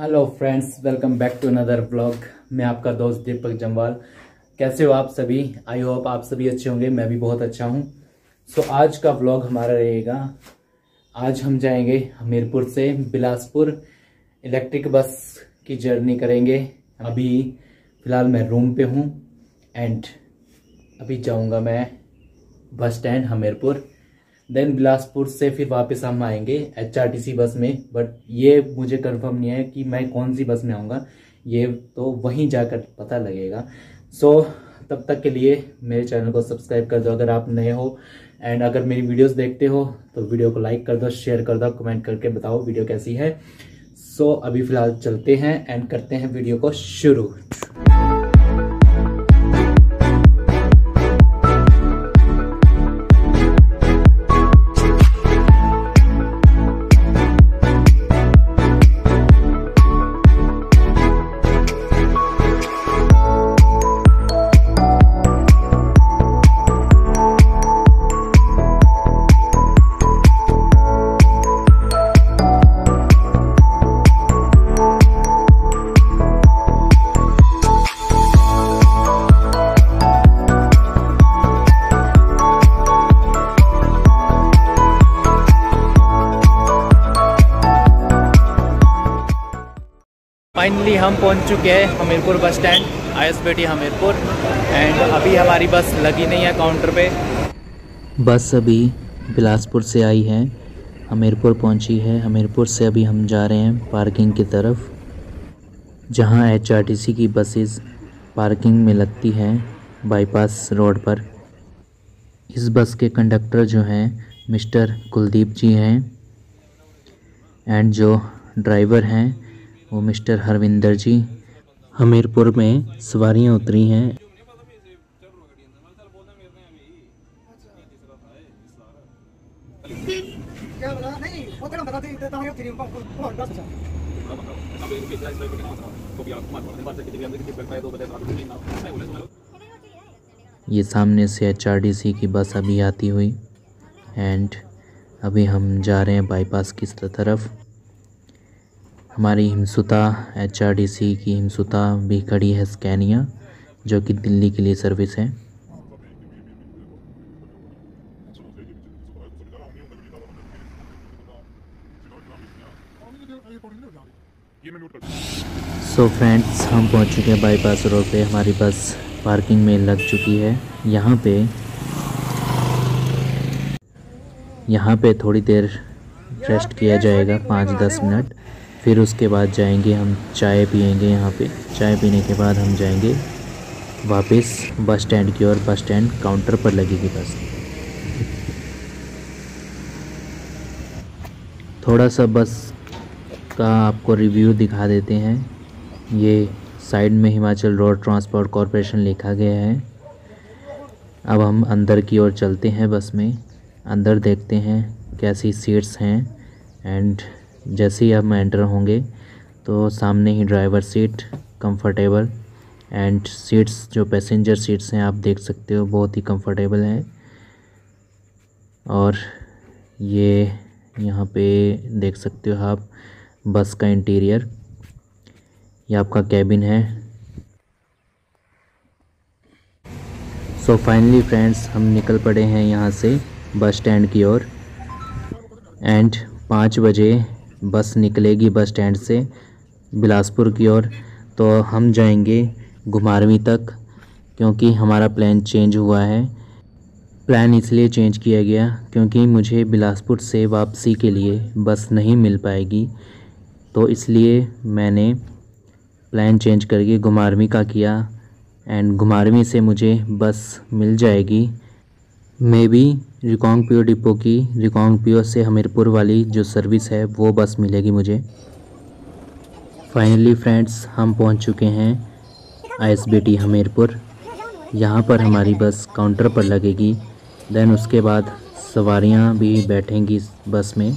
Hello friends, welcome back to another vlog. मैं आपका दोस्त दीपक जम्वाल। कैसे हो आप सभी? आई होप आप सभी अच्छे होंगे। मैं भी बहुत अच्छा हूं। सो आज का व्लॉग हमारा रहेगा, आज हम जाएंगे हमीरपुर से बिलासपुर, इलेक्ट्रिक बस की जर्नी करेंगे। अभी फ़िलहाल मैं रूम पे हूं एंड अभी जाऊंगा मैं bus stand Hamirpur, then Bilaspur से फिर वापस हम आएंगे HRTC बस में। बट ये मुझे कंफर्म नहीं है कि मैं कौन सी बस में आऊँगा, ये तो वहीं जाकर पता लगेगा। सो तब तक के लिए मेरे चैनल को सब्सक्राइब कर दो अगर आप नए हो, एंड अगर मेरी वीडियोस देखते हो तो वीडियो को लाइक कर दो, शेयर कर दो, कमेंट करके बताओ वीडियो कैसी है। सो अभी फ़िलहाल चलते हैं एंड करते हैं वीडियो को शुरू। फाइनली हम पहुंच चुके हैं Hamirpur bus stand, ISBT Hamirpur. And अभी हमारी बस लगी नहीं है काउंटर पे। बस अभी बिलासपुर से आई है, हमीरपुर पहुंची है। हमीरपुर से अभी हम जा रहे हैं पार्किंग की तरफ, जहां HRTC की बसेस पार्किंग में लगती हैं बाईपास रोड पर। इस बस के कंडक्टर जो हैं मिस्टर कुलदीप जी हैं, एंड जो ड्राइवर हैं वो मिस्टर हरविंदर जी। हमीरपुर में सवारियां उतरी हैं। ये सामने से HRTC की बस अभी आती हुई, एंड अभी हम जा रहे हैं बाईपास की तरफ। हमारी हिमसुता HRTC की हिमसुता भी खड़ी है, स्कैनिया, जो कि दिल्ली के लिए सर्विस है। सो फ्रेंड्स, हम पहुंच चुके हैं बाईपास रोड पे। हमारी बस पार्किंग में लग चुकी है। यहाँ पे थोड़ी देर रेस्ट किया जाएगा, 5-10 मिनट। फिर उसके बाद जाएंगे हम चाय पियेंगे। यहाँ पे चाय पीने के बाद हम जाएंगे वापस बस स्टैंड की ओर। बस स्टैंड काउंटर पर लगेगी बस। थोड़ा सा बस का आपको रिव्यू दिखा देते हैं। ये साइड में हिमाचल रोड ट्रांसपोर्ट कॉरपोरेशन लिखा गया है। अब हम अंदर की ओर चलते हैं बस में। अंदर देखते हैं कैसी सीट्स हैं, एंड जैसे ही हम एंटर होंगे तो सामने ही driver seat comfortable, and seats जो पैसेंजर सीट्स हैं आप देख सकते हो बहुत ही कंफर्टेबल हैं। और ये यहाँ पे देख सकते हो आप बस का इंटीरियर। ये आपका कैबिन है। सो फाइनली फ्रेंड्स, हम निकल पड़े हैं यहाँ से बस स्टैंड की ओर, एंड 5 बजे बस निकलेगी बस स्टैंड से बिलासपुर की ओर। तो हम जाएंगे घुमारवीं तक, क्योंकि हमारा प्लान चेंज हुआ है। प्लान इसलिए चेंज किया गया क्योंकि मुझे बिलासपुर से वापसी के लिए बस नहीं मिल पाएगी, तो इसलिए मैंने प्लान चेंज करके घुमारवीं का किया। एंड घुमारवीं से मुझे बस मिल जाएगी मे बी रिकांगपिओ डिपो की। रिकांगपिओ से हमीरपुर वाली जो सर्विस है वो बस मिलेगी मुझे। फाइनली फ्रेंड्स, हम पहुंच चुके हैं ISBT हमीरपुर। यहाँ पर हमारी बस काउंटर पर लगेगी। देन उसके बाद सवारियाँ भी बैठेंगी इस बस में।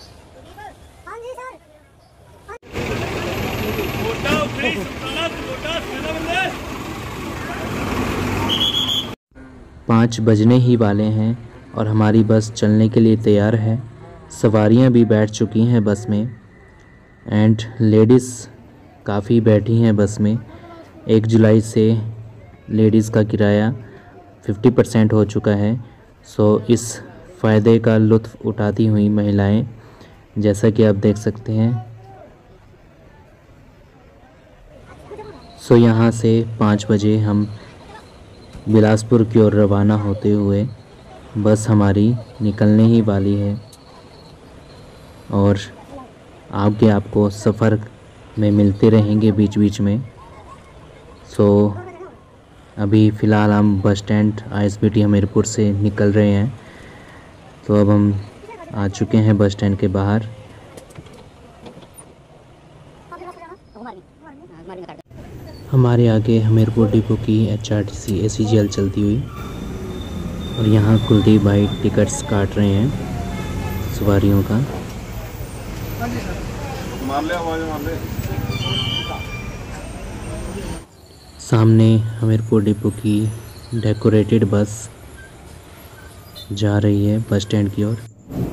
पाँच बजने ही वाले हैं और हमारी बस चलने के लिए तैयार है। सवारियां भी बैठ चुकी हैं बस में, एंड लेडीज़ काफ़ी बैठी हैं बस में। 1 जुलाई से लेडीज़ का किराया 50% हो चुका है। सो इस फ़ायदे का लुत्फ़ उठाती हुई महिलाएं, जैसा कि आप देख सकते हैं। सो यहाँ से 5 बजे हम बिलासपुर की ओर रवाना होते हुए बस हमारी निकलने ही वाली है और आगे आपको सफ़र में मिलते रहेंगे बीच बीच में। सो अभी फ़िलहाल हम बस स्टैंड ISBT हमीरपुर से निकल रहे हैं। तो अब हम आ चुके हैं बस स्टैंड के बाहर। हमारे आगे हमीरपुर डिपो की HRTC ACGL चलती हुई और यहाँ कुलदीप भाई टिकट्स काट रहे हैं सवारियों का। सामने हमीरपुर डिपो की डेकोरेटेड बस जा रही है बस स्टैंड की ओर।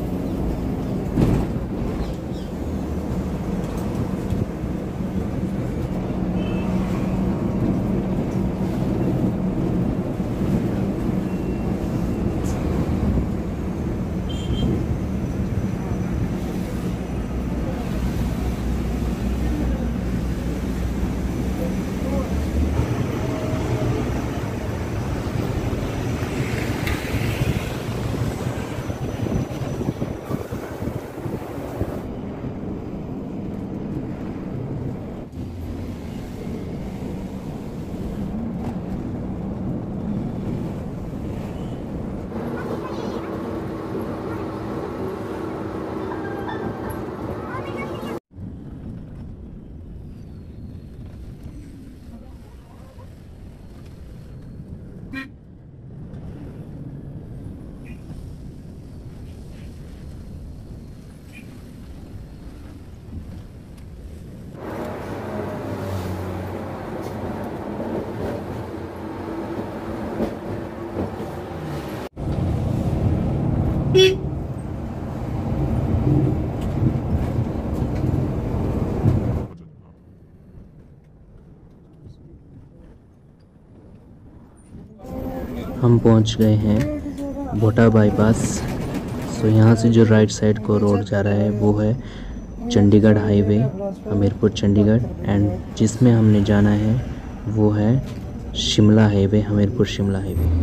हम पहुंच गए हैं भोटा बाईपास। सो यहाँ से जो राइट साइड को रोड जा रहा है वो है चंडीगढ़ हाईवे, हमीरपुर चंडीगढ़। एंड जिसमें हमने जाना है वो है शिमला हाईवे, हमीरपुर शिमला हाईवे।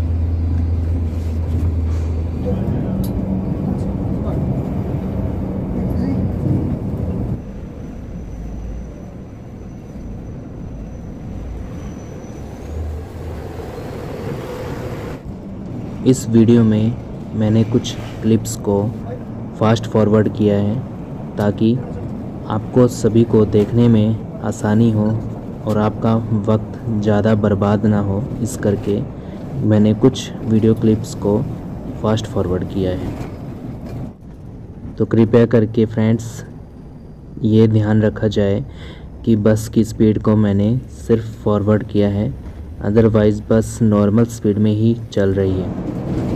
इस वीडियो में मैंने कुछ क्लिप्स को फास्ट फॉरवर्ड किया है ताकि आपको सभी को देखने में आसानी हो और आपका वक्त ज़्यादा बर्बाद ना हो। इस करके मैंने कुछ वीडियो क्लिप्स को फास्ट फॉरवर्ड किया है। तो कृपया करके फ्रेंड्स ये ध्यान रखा जाए कि बस की स्पीड को मैंने सिर्फ फॉरवर्ड किया है, अदरवाइज़ बस नॉर्मल स्पीड में ही चल रही है।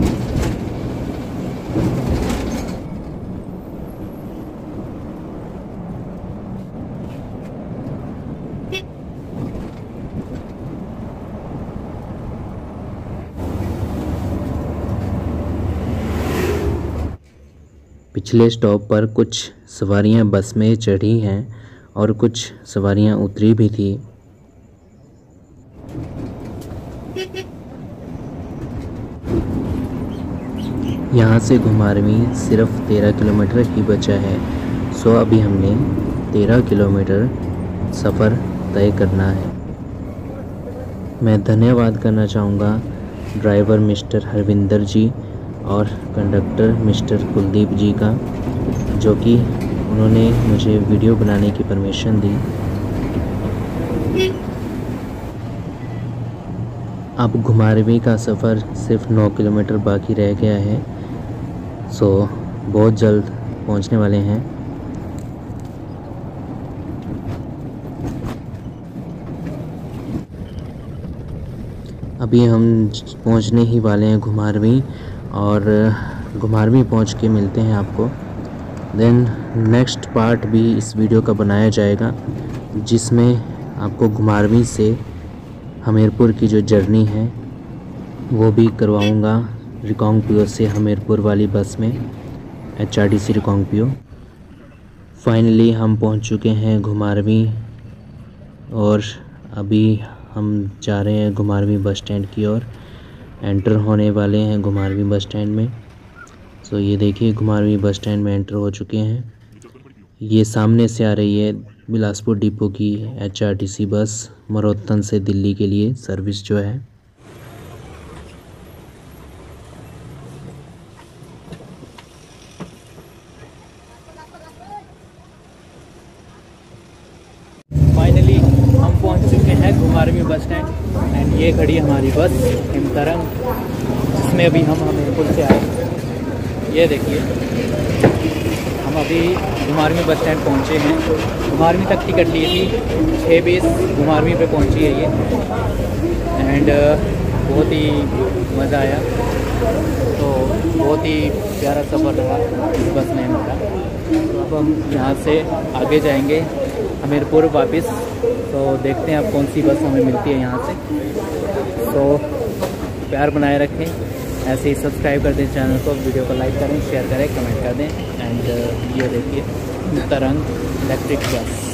पिछले स्टॉप पर कुछ सवारियां बस में चढ़ी हैं और कुछ सवारियां उतरी भी थी। यहाँ से घुमारवीं सिर्फ 13 किलोमीटर ही बचा है। सो अभी हमने 13 किलोमीटर सफ़र तय करना है। मैं धन्यवाद करना चाहूँगा ड्राइवर मिस्टर हरविंदर जी और कंडक्टर मिस्टर कुलदीप जी का, जो कि उन्होंने मुझे वीडियो बनाने की परमिशन दी। अब घुमारवीं का सफ़र सिर्फ 9 किलोमीटर बाकी रह गया है। सो बहुत जल्द पहुंचने वाले हैं। अभी हम पहुंचने ही वाले हैं घुमारवीं, और घुमारवीं पहुंच के मिलते हैं आपको। देन नेक्स्ट पार्ट भी इस वीडियो का बनाया जाएगा। जिसमें आपको घुमारवीं से हमीरपुर की जो जर्नी है वो भी करवाऊंगा रिकांगपिओ से हमीरपुर वाली बस में, HRTC रिकांगपिओ। फाइनली हम पहुंच चुके हैं घुमारवीं और अभी हम जा रहे हैं घुमारवीं बस स्टैंड की ओर, एंटर होने वाले हैं घुमारवीं बस स्टैंड में। तो ये देखिए घुमारवीं बस स्टैंड में एंटर हो चुके हैं। ये सामने से आ रही है बिलासपुर डिपो की HRTC बस मरोत्तन से दिल्ली के लिए सर्विस जो है। फाइनली हम पहुंच चुके हैं घुमारवीं बस स्टैंड एंड ये खड़ी है हमारी बस हिमतरंग, जिसमें अभी हम हमीरपुर से आए। ये देखिए हम अभी घुमारवीं बस स्टैंड पहुंचे हैं। घुमारवीं तक टिकट ली थी, 6:20 घुमारवीं पे पहुंची है ये। एंड बहुत ही मज़ा आया, तो बहुत ही प्यारा सफ़र रहा इस बस में हमारा। तो अब हम यहाँ से आगे जाएंगे हमीरपुर वापस, तो देखते हैं अब कौन सी बस हमें मिलती है यहाँ से। तो प्यार बनाए रखें, ऐसे ही सब्सक्राइब कर दें चैनल को, वीडियो को लाइक करें, शेयर करें, कमेंट कर दें। एंड ये देखिए तरंग इलेक्ट्रिक बस।